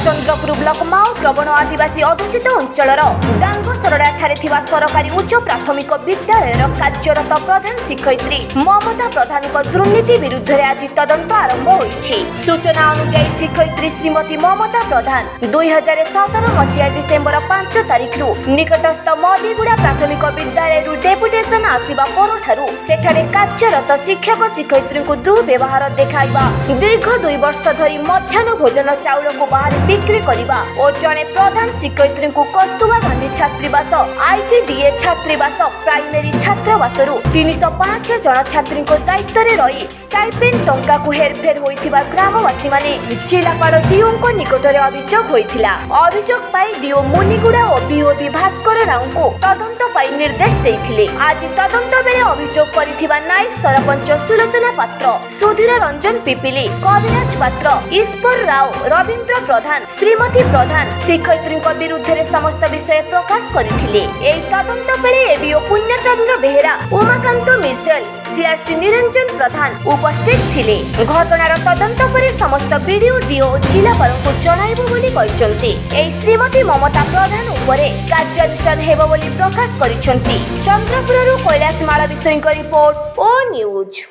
Chandrapur block माओ प्रवण आदिवासी अधुषित अंचल डांगसरड़ा सरकारी उच्च प्राथमिक विद्यालय कार्यरत प्रधान शिक्षयित्री ममता प्रधान दुर्नीति विरुद्ध में आज तदंत आरंभ होइछि। सूचना अनुसार शिक्षयित्री श्रीमती ममता प्रधान 2017 मसीहा डिसेम्बर 5 तारिख निकटस्थ मदीगुड़ा प्राथमिक विद्यालय डेपुटेशन आसिबा परठारु सेठारे कार्यरत शिक्षक शिक्षयित्री को दुर्व्यवहार देखाइबा, दीर्घ 2 वर्ष धरी मध्याह्न भोजन चाउल को बाहर बिक्री करिबा और जने प्रधान शिक्षयित्री को कस्तूरबा गांधी छात्रीवास आईटीडीए छात्रीवास प्राइमरी छात्रावास 305 जन छात्री दायित्व में रही स्टाइपेंड टंका को हेरफेर होइथिबा ग्रामवासी माने जिलापाल डीओ को निकट में अभियोग होइथिला। अभियोग पाई डीओ मुनिगुड़ा और बीओबी भास्कर राव को तदंत पाई निर्देश देइथिले। आज तदंत बेले अभियोग करिथिबा नायक सरपंच सुलोचना पात्र, सुधीर रंजन पिपिली, कविराज पात्र, ईश्वर राव, रवींद्र प्रधान, श्रीमती प्रधान शिक्षयित्री विरुद्ध में समस्त विषय प्रकाश करथिले। एई तदंत बेले एबीओ पुण्यचंद्र बेहेरा, उमाकांत मिसेल, सीआरसी निरंजन प्रधान उपस्थित थिले। घटनार तदंत पर समस्त बीडीओ डीओ जिलापाल को जणाइबो बोली कहिसंती। एई श्रीमती ममता प्रधान उपरे कार्यानुष्ठान हेबो बोली प्रकाश करिसंती। चंद्रपुरରୁ कैलाश माला विषयक रिपोर्ट ओ न्यूज।